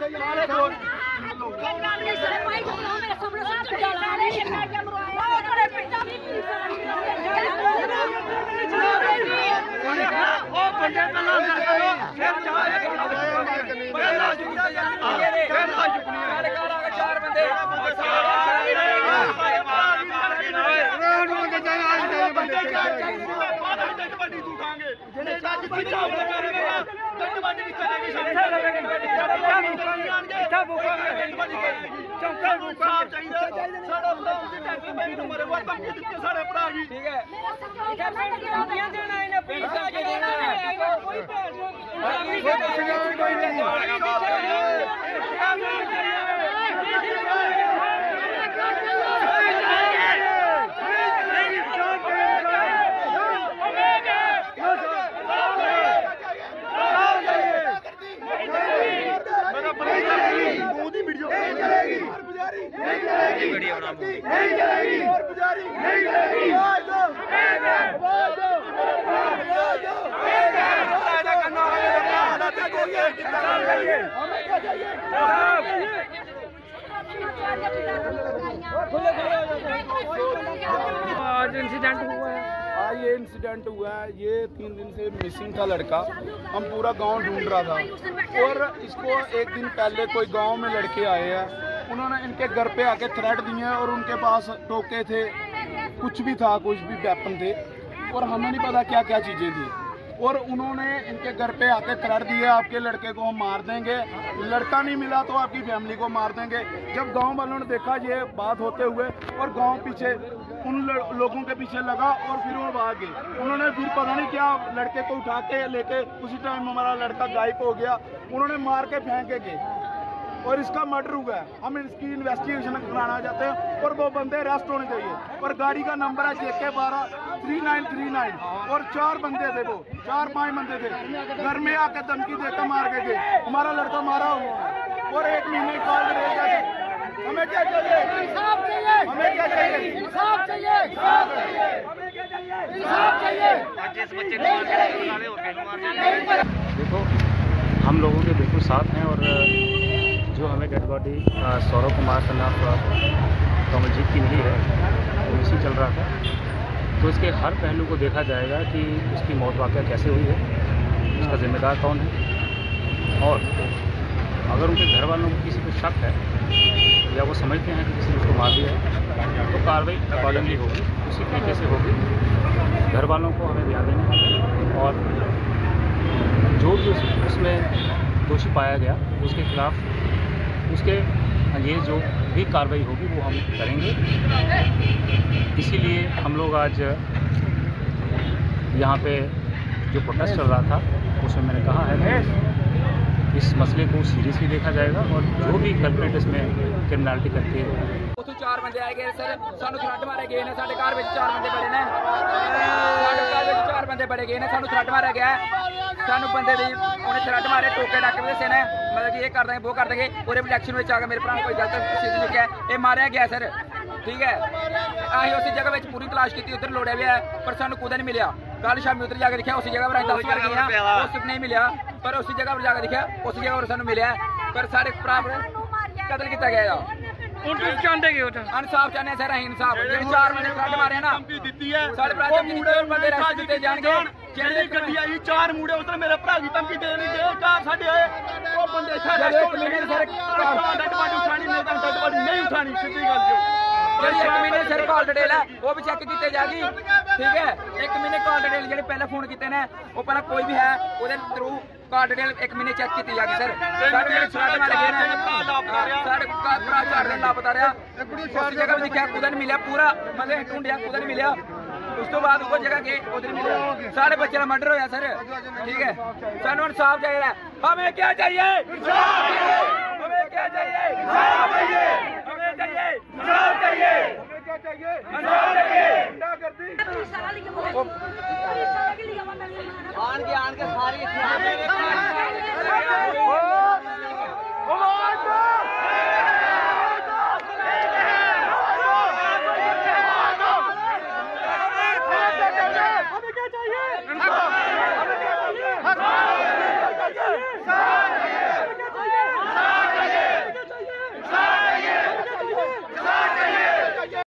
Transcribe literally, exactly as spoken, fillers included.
आज इंसिडेंट हुआ है। आज ये इंसिडेंट हुआ है। ये तीन दिन से मिसिंग था लड़का। हम पूरा गांव ढूंढ रहा था और इसको एक दिन पहले कोई गांव में लड़के आए हैं, उन्होंने इनके घर पे आके थ्रेट दिए हैं और उनके पास टोके थे, कुछ भी था, कुछ भी वेपन थे और हमें नहीं पता क्या क्या चीज़ें थी। और उन्होंने इनके घर पे आके थ्रेट दिए, आपके लड़के को हम मार देंगे, लड़का नहीं मिला तो आपकी फैमिली को मार देंगे। जब गांव वालों ने देखा ये बात होते हुए और गांव पीछे उन लोगों के पीछे लगा और फिर वो भाग गए। उन्होंने फिर पता नहीं क्या लड़के को उठा के लेके उसी टाइम हमारा लड़का गायब हो गया। उन्होंने मार के फेंके गए और इसका मर्डर हुआ है। हम इसकी इन्वेस्टिगेशन कराना चाहते हैं और वो बंदे अरेस्ट होने चाहिए। और गाड़ी का नंबर है जे के बारह थ्री नाइन थ्री नाइन और चार बंदे थे, वो चार पांच बंदे थे, घर में आके धमकी देकर मार के गए। हमारा लड़का मारा हुआ है और एक महीने कॉल रहेगा। हमें क्या चाहिए? इंसाफ चाहिए। हमें क्या चाहिए? इंसाफ चाहिए। इंसाफ चाहिए। इंसाफ चाहिए। देखो, हम लोगों के बिल्कुल साथ हैं और जो हमें डेड बॉडी सौरभ कुमार के नाम कमलजीत की मिली है वो इसी चल रहा था। तो इसके हर पहलू को देखा जाएगा कि उसकी मौत वाक़या कैसे हुई है, उसका जिम्मेदार कौन है, और अगर उनके घर वालों को किसी को शक है या वो समझते हैं कि किसी ने उसको मार दिया है तो कार्रवाई अकॉर्डिंगली होगी, उसी तरीके से होगी। घर वालों को हमें ध्यान देना है और जो भी उसमें दोषी पाया गया उसके खिलाफ उसके ये जो भी कार्रवाई होगी वो हम करेंगे। इसीलिए हम लोग आज यहाँ पे जो प्रोटेस्ट चल रहा था उसमें मैंने कहा है कि इस मसले को सीरियसली देखा जाएगा और जो भी कल्प्रेट इसमें क्रिमिनलिटी करके उतो चार बंदे आए गए सर, सानू थ्रेट मारे गए ने, साडे घर विच चार बंदे बड़े ने, साडे घर विच चार बंदे बड़े गए ने, सानू थ्रेट मारा गया। सानू बंदे दी उन्हें थ्रेट मारे, टोके डाके दसे ने, मतलब कि ये कर देंगे वो कर देंगे। पूरे इलेक्शन में आके मेरे भरा कोई गलत डिसीजन लिखा है, ये मारिया गया सर, ठीक है। अं उस जगह में पूरी तलाश की, उधर लोड़िया भी है पर सानू कुछ नहीं मिला। कल शामी उधर जाके देखा उसी जगह पर दस बार गए, उस नहीं मिला, पर उसी जगह पर जाकर देखा उस जगह पर सानू मिला, पर सारे भरा कतल किया गया। इंसाफ चाहते सर, अं इंसाफ जो चार बंदे थ्रेट मारे ना साढ़े भरा बंदे रैस्ट दिते जाएंगे। ਜਿਹੜੀ ਗੱਡੀ ਆਈ ਚਾਰ ਮੁੰਡੇ ਉਧਰ ਮੇਰੇ ਭਰਾ ਦੀ ਧਮਕੀ ਦੇ ਨਹੀਂ ਦੇ, ਚਾਰ ਸਾਡੇ ਆਏ ਉਹ ਬੰਦੇ ਸਾਡੇ ਸਰ ਡੱਡ ਬਾਡੀ ਉਠਾਣੀ ਨਹੀਂ ਤਾਂ ਡੱਡ ਬਾਡੀ ਨਹੀਂ ਉਠਾਣੀ, ਸਿੱਧੀ ਗੱਲ ਜੋ ਜਿਹੜੀ ਇੱਕ ਮਹੀਨੇ ਸਰ ਕਾਲ ਡਿਟੇਲ ਹੈ ਉਹ ਵੀ ਚੈੱਕ ਕੀਤੀ ਜਾਏਗੀ, ਠੀਕ ਹੈ। ਇੱਕ ਮਹੀਨੇ ਕਾਲ ਡਿਟੇਲ ਜਿਹੜੇ ਪਹਿਲਾਂ ਫੋਨ ਕੀਤੇ ਨੇ ਉਹ ਪਹਿਲਾਂ ਕੋਈ ਵੀ ਹੈ ਉਹਦੇ ਥਰੂ ਕਾਲ ਡਿਟੇਲ ਇੱਕ ਮਹੀਨੇ ਚੈੱਕ ਕੀਤੀ ਜਾਏਗੀ ਸਰ। ਸਾਡੇ ਜਿਹੜੇ ਥ੍ਰੈਟ ਮਾਰੇ ਗਏ ਨੇ ਸਾਡੇ ਭਰਾ ਚਾਰ ਦਿਨ ਲਾਪਤਾ ਰਿਹਾ, ਉਸ ਜਗ੍ਹਾ ਵੀ ਦੇਖਿਆ ਕੁਝ ਨਹੀਂ ਮਿਲਿਆ, ਪੂਰਾ ਮਤਲਬ ਢੂੰਡਿਆ ਕੁਝ नहीं मिला। उस तो बाद वो जगह गए उधर मिले, सारे बच्चे का मर्डर होया सर, ठीक है। सानू इंसाफ चाहिए। हमें क्या चाहिए? हमें क्या चाहिए? हमें चाहिए इंसाफ चाहिए। हमें क्या चाहिए? इंसाफ चाहिए। गुंडागर्दी आन के आन के सारी हमें क्या चाहिए?